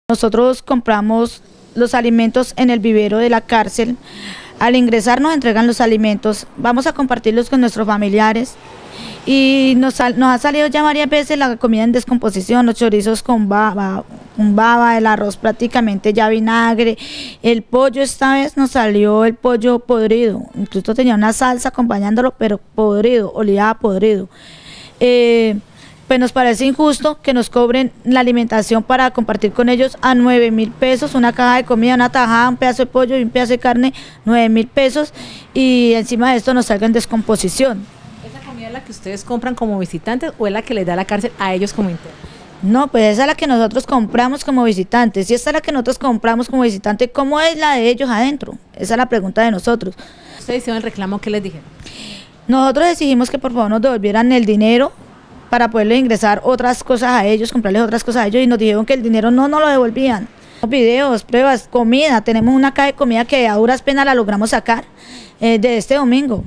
Nosotros compramos los alimentos en el vivero de la cárcel. Al ingresar nos entregan los alimentos, vamos a compartirlos con nuestros familiares y nos ha salido ya varias veces la comida en descomposición, los chorizos con baba, el arroz prácticamente ya vinagre, el pollo esta vez nos salió el pollo podrido, incluso tenía una salsa acompañándolo, pero podrido, olía a podrido. Pues nos parece injusto que nos cobren la alimentación para compartir con ellos a 9.000 pesos, una caja de comida, una tajada, un pedazo de pollo y un pedazo de carne, 9.000 pesos, y encima de esto nos salga en descomposición. ¿Esa comida es la que ustedes compran como visitantes o es la que les da la cárcel a ellos como internos? No, pues esa es la que nosotros compramos como visitantes, y esta es la que nosotros compramos como visitantes, ¿cómo es la de ellos adentro? Esa es la pregunta de nosotros. ¿Ustedes hicieron el reclamo? ¿Qué les dijeron? Nosotros exigimos que por favor nos devolvieran el dinero para poderle ingresar otras cosas a ellos, comprarles otras cosas a ellos, y nos dijeron que el dinero no nos lo devolvían. Videos, pruebas, comida, tenemos una caja de comida que a duras penas la logramos sacar de este domingo.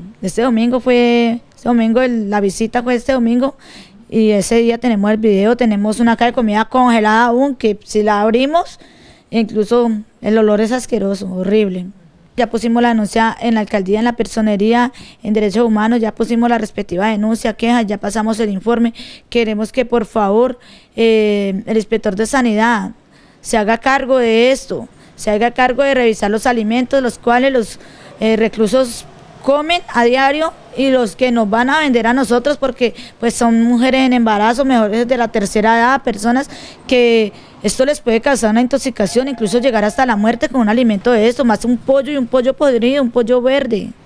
La visita fue este domingo, y ese día tenemos el video, tenemos una caja de comida congelada aún, que si la abrimos, incluso el olor es asqueroso, horrible. Ya pusimos la denuncia en la alcaldía, en la personería, en derechos humanos, ya pusimos la respectiva denuncia, queja, ya pasamos el informe. Queremos que por favor el inspector de sanidad se haga cargo de esto, se haga cargo de revisar los alimentos, los cuales los reclusos comen a diario, y los que nos van a vender a nosotros, porque pues son mujeres en embarazo, mejores de la tercera edad, personas que esto les puede causar una intoxicación, incluso llegar hasta la muerte con un alimento de esto, más un pollo y un pollo podrido, un pollo verde.